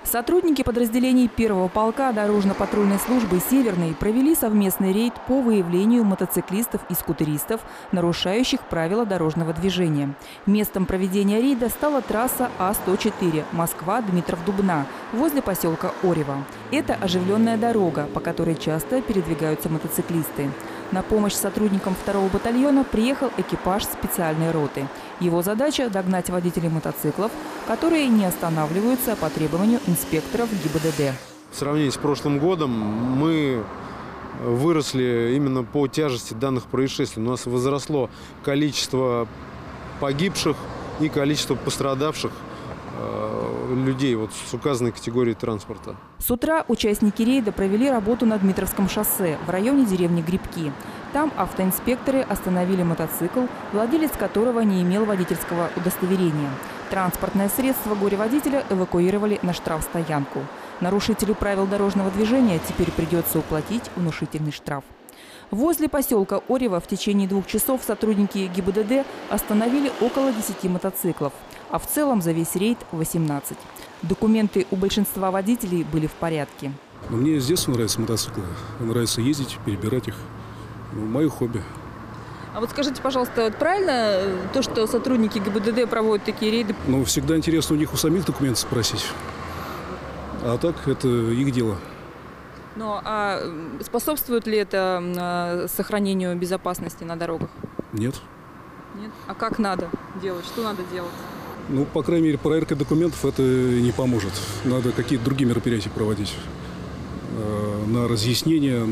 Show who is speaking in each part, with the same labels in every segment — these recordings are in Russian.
Speaker 1: Сотрудники подразделений первого полка дорожно-патрульной службы «Северный» провели совместный рейд по выявлению мотоциклистов и скутеристов, нарушающих правила дорожного движения. Местом проведения рейда стала трасса А-104 Москва-Дмитров-Дубна возле поселка Орево. Это оживленная дорога, по которой часто передвигаются мотоциклисты. На помощь сотрудникам 2-го батальона приехал экипаж специальной роты. Его задача – догнать водителей мотоциклов, которые не останавливаются по требованию инспекторов ГИБДД.
Speaker 2: В сравнении с прошлым годом мы выросли именно по тяжести данных происшествий. У нас возросло количество погибших и количество пострадавших людей с указанной категории транспорта.
Speaker 1: С утра участники рейда провели работу на Дмитровском шоссе в районе деревни Грибки. Там автоинспекторы остановили мотоцикл, владелец которого не имел водительского удостоверения. Транспортное средство горе-водителя эвакуировали на штрафстоянку. Нарушителю правил дорожного движения теперь придется уплатить внушительный штраф. Возле поселка Орево в течение 2 часов сотрудники ГИБДД остановили около 10 мотоциклов, а в целом за весь рейд 18. Документы у большинства водителей были в порядке.
Speaker 3: Мне с детства нравятся мотоциклы. Нравится ездить, перебирать их. Мое хобби.
Speaker 1: А вот скажите, пожалуйста, правильно то, что сотрудники ГИБДД проводят такие рейды?
Speaker 3: Всегда интересно у них у самих документы спросить. А так это их дело.
Speaker 1: А способствует ли это сохранению безопасности на дорогах?
Speaker 3: Нет.
Speaker 1: Нет? А как надо делать? Что надо делать?
Speaker 3: По крайней мере, проверка документов это не поможет. Надо какие-то другие мероприятия проводить. На разъяснение,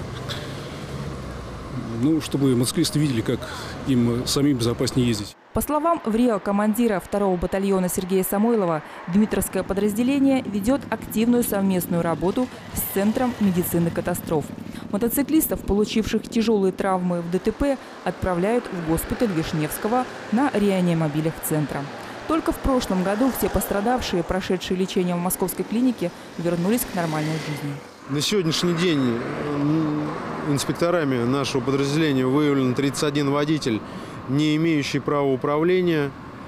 Speaker 3: чтобы мотоциклисты видели, как им самим безопаснее ездить.
Speaker 1: По словам командира 2-го батальона Сергея Самойлова, Дмитровское подразделение ведет активную совместную работу с Центром медицины катастроф. Мотоциклистов, получивших тяжелые травмы в ДТП, отправляют в госпиталь Вишневского на реанимобилях центра. Только в прошлом году все пострадавшие, прошедшие лечение в московской клинике, вернулись к нормальной жизни.
Speaker 2: На сегодняшний день инспекторами нашего подразделения выявлен 31 водитель, не имеющий права управления,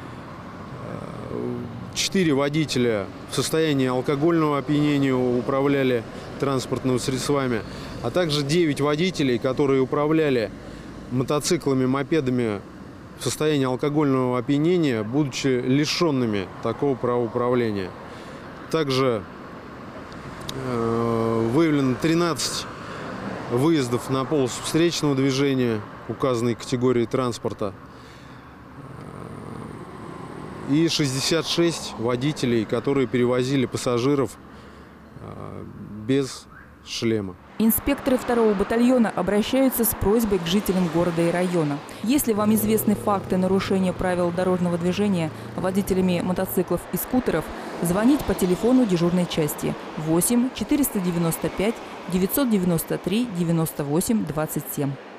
Speaker 2: 4 водителя в состоянии алкогольного опьянения управляли транспортными средствами, а также 9 водителей, которые управляли мотоциклами, мопедами в состоянии алкогольного опьянения, будучи лишенными такого права управления. Также выявлено 13 выездов на полосу встречного движения указанной категории транспорта и 66 водителей, которые перевозили пассажиров без шлема.
Speaker 1: Инспекторы 2-го батальона обращаются с просьбой к жителям города и района. Если вам известны факты нарушения правил дорожного движения водителями мотоциклов и скутеров, звонить по телефону дежурной части 8 495 993 98 27.